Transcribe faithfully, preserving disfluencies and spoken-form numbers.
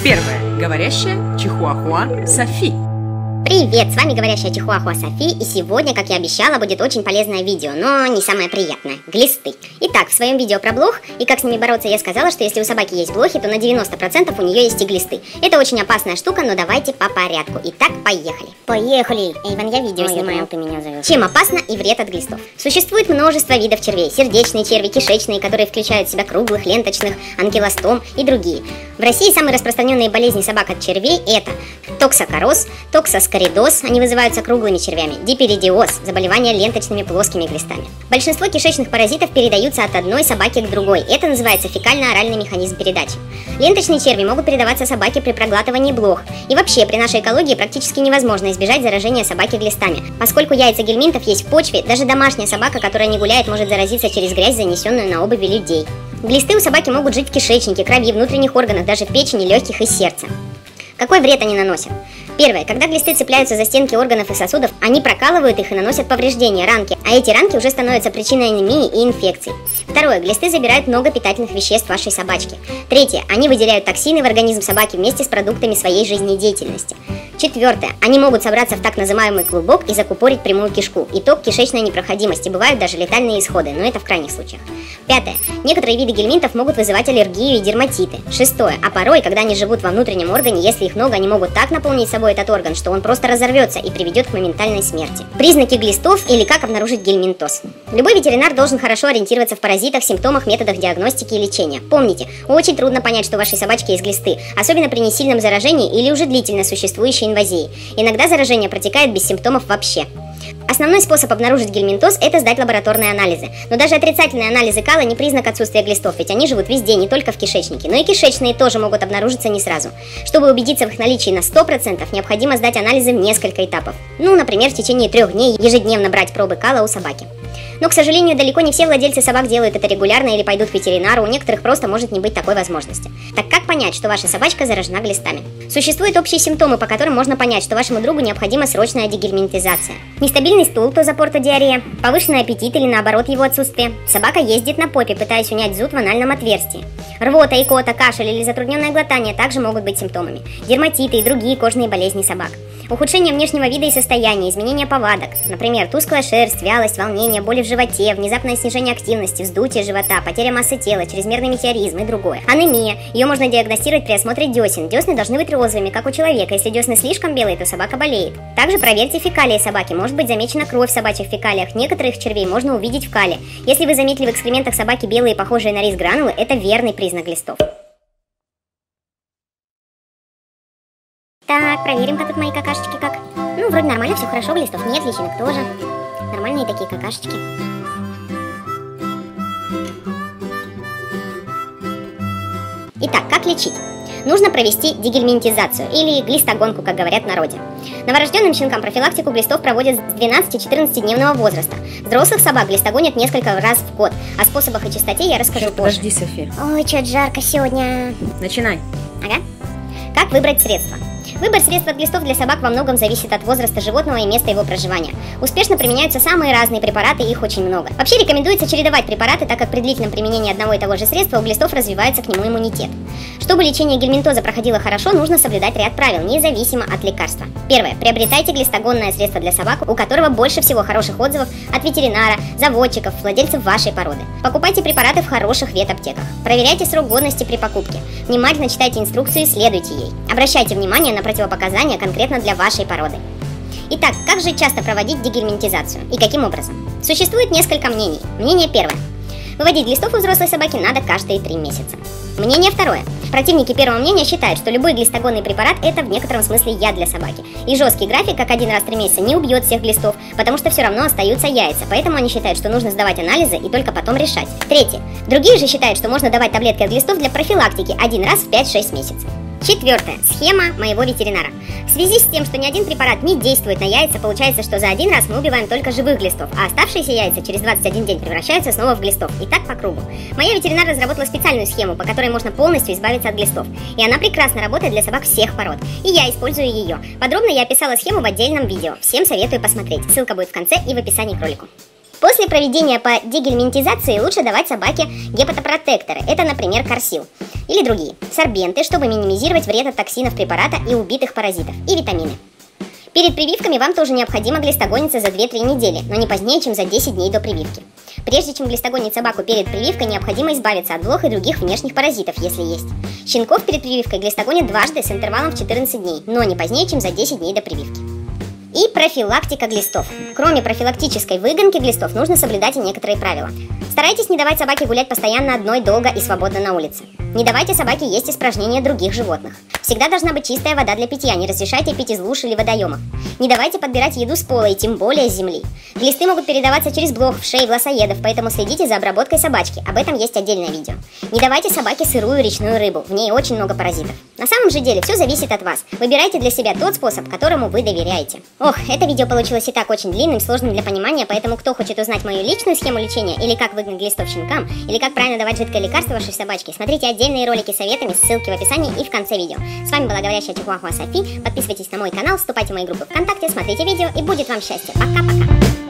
Первое. Говорящая чихуахуа Софи. Привет, с вами говорящая чихуахуа Софи, и сегодня, как я обещала, будет очень полезное видео, но не самое приятное – глисты. Итак, в своем видео про блох и как с ними бороться я сказала, что если у собаки есть блохи, то на девяносто процентов у нее есть и глисты. Это очень опасная штука, но давайте по порядку. Итак, поехали. Поехали! Эйвен, я видео Ой, снимаю. Ты меня зовешь. Чем опасно и вред от глистов? Существует множество видов червей. Сердечные черви, кишечные, которые включают в себя круглых, ленточных, анкилостом и другие. В России самые распространенные болезни собак от червей – это токсокороз, токсоскоридоз, они вызываются круглыми червями, диперидиоз, заболевания ленточными плоскими глистами. Большинство кишечных паразитов передаются от одной собаки к другой. Это называется фекально-оральный механизм передачи. Ленточные черви могут передаваться собаке при проглатывании блох. И вообще, при нашей экологии практически невозможно избежать заражения собаки глистами. Поскольку яйца гельминтов есть в почве, даже домашняя собака, которая не гуляет, может заразиться через грязь, занесенную на обуви людей. Глисты у собаки могут жить в кишечнике, крови, внутренних органах, даже в печени, легких и сердце. Какой вред они наносят? Первое. Когда глисты цепляются за стенки органов и сосудов, они прокалывают их и наносят повреждения, ранки, а эти ранки уже становятся причиной анемии и инфекций. Второе. Глисты забирают много питательных веществ вашей собачки. Третье. Они выделяют токсины в организм собаки вместе с продуктами своей жизнедеятельности. Четвертое. Они могут собраться в так называемый клубок и закупорить прямую кишку. Итог – кишечная непроходимость, и бывают даже летальные исходы, но это в крайних случаях. Пятое. Некоторые виды гельминтов могут вызывать аллергию и дерматиты. Шестое. А порой, когда они живут во внутреннем органе, если их много, они могут так наполнить собой этот орган, что он просто разорвется и приведет к моментальной смерти. Признаки глистов или как обнаружить гельминтоз. Любой ветеринар должен хорошо ориентироваться в паразитах, симптомах, методах диагностики и лечения. Помните, очень трудно понять, что у вашей собачки есть глисты, особенно при несильном заражении или уже длительно существующей инвазии. Иногда заражение протекает без симптомов вообще. Основной способ обнаружить гельминтоз – это сдать лабораторные анализы. Но даже отрицательные анализы кала не признак отсутствия глистов, ведь они живут везде, не только в кишечнике. Но и кишечные тоже могут обнаружиться не сразу. Чтобы убедиться в их наличии на сто процентов, необходимо сдать анализы в несколько этапов. Ну, например, в течение трех дней ежедневно брать пробы кала у собаки. Но, к сожалению, далеко не все владельцы собак делают это регулярно или пойдут к ветеринару, у некоторых просто может не быть такой возможности. Так как понять, что ваша собачка заражена глистами? Существуют общие симптомы, по которым можно понять, что вашему другу необходима срочная дегельминтизация. Нестабильный стул, то запор, то диарея, повышенный аппетит или наоборот его отсутствие. Собака ездит на попе, пытаясь унять зуд в анальном отверстии. Рвота, икота, кашель или затрудненное глотание также могут быть симптомами. Дерматиты и другие кожные болезни собак. Ухудшение внешнего вида и состояния, изменение повадок, например, тусклая шерсть, вялость, волнение, боли в животе, внезапное снижение активности, вздутие живота, потеря массы тела, чрезмерный метеоризм и другое. Анемия. Ее можно диагностировать при осмотре десен. Десны должны быть розовыми, как у человека. Если десны слишком белые, то собака болеет. Также проверьте фекалии собаки. Может быть замечена кровь в собачьих фекалиях. Некоторых червей можно увидеть в кале. Если вы заметили в экскрементах собаки белые, похожие на рис гранулы, это верный признак глистов. Так, проверим-ка тут мои какашечки как. Ну, вроде нормально, все хорошо, глистов нет, личинок тоже. Нормальные такие какашечки. Итак, как лечить? Нужно провести дегельминтизацию или глистогонку, как говорят в народе. Новорожденным щенкам профилактику глистов проводят с двенадцати-четырнадцатидневного возраста. Взрослых собак глистогонят несколько раз в год. О способах и частоте я расскажу Сейчас, позже. Подожди, Софи. Ой, что-то жарко сегодня. Начинай. Ага. Как выбрать средства? Выбор средств от глистов для собак во многом зависит от возраста животного и места его проживания. Успешно применяются самые разные препараты, их очень много. Вообще рекомендуется чередовать препараты, так как при длительном применении одного и того же средства у глистов развивается к нему иммунитет. Чтобы лечение гельминтоза проходило хорошо, нужно соблюдать ряд правил, независимо от лекарства. Первое. Приобретайте глистогонное средство для собак, у которого больше всего хороших отзывов от ветеринара, заводчиков, владельцев вашей породы. Покупайте препараты в хороших ветаптеках. Проверяйте срок годности при покупке. Внимательно читайте инструкцию и следуйте ей. Обращайте внимание на противопоказания конкретно для вашей породы. Итак, как же часто проводить дегельминтизацию и каким образом? Существует несколько мнений. Мнение первое. Выводить глистов у взрослой собаки надо каждые три месяца. Мнение второе. Противники первого мнения считают, что любой глистогонный препарат – это в некотором смысле яд для собаки. И жесткий график, как один раз в три месяца, не убьет всех глистов, потому что все равно остаются яйца. Поэтому они считают, что нужно сдавать анализы и только потом решать. Третье. Другие же считают, что можно давать таблетки от глистов для профилактики один раз в пять-шесть месяцев. Четвертое. Схема моего ветеринара. В связи с тем, что ни один препарат не действует на яйца, получается, что за один раз мы убиваем только живых глистов, а оставшиеся яйца через двадцать один день превращаются снова в глистов. И так по кругу. Моя ветеринар разработала специальную схему, по которой можно полностью избавиться от глистов. И она прекрасно работает для собак всех пород. И я использую ее. Подробно я описала схему в отдельном видео. Всем советую посмотреть. Ссылка будет в конце и в описании к ролику. После проведения по дегельминтизации лучше давать собаке гепатопротекторы, это, например, Корсил, или другие, сорбенты, чтобы минимизировать вред от токсинов препарата и убитых паразитов, и витамины. Перед прививками вам тоже необходимо глистогониться за две-три недели, но не позднее, чем за десять дней до прививки. Прежде чем глистогонить собаку перед прививкой, необходимо избавиться от блох и других внешних паразитов, если есть. Щенков перед прививкой глистогонят дважды с интервалом в четырнадцать дней, но не позднее, чем за десять дней до прививки. И профилактика глистов. Кроме профилактической выгонки глистов, нужно соблюдать и некоторые правила. Старайтесь не давать собаке гулять постоянно одной, долго и свободно на улице. Не давайте собаке есть испражнения других животных. Всегда должна быть чистая вода для питья, не разрешайте пить из луж или водоемов. Не давайте подбирать еду с пола и тем более с земли. Глисты могут передаваться через блох, вшей, власоедов, поэтому следите за обработкой собачки, об этом есть отдельное видео. Не давайте собаке сырую речную рыбу, в ней очень много паразитов. На самом же деле все зависит от вас. Выбирайте для себя тот способ, которому вы доверяете. Ох, это видео получилось и так очень длинным, сложным для понимания, поэтому кто хочет узнать мою личную схему лечения, или как выгнать глистов щенкам, или как правильно давать жидкое лекарство вашей собачке, смотрите отдельные ролики с советами, ссылки в описании и в конце видео. С вами была говорящая чихуахуа Софи, подписывайтесь на мой канал, вступайте в мои группы ВКонтакте, смотрите видео и будет вам счастье. Пока-пока!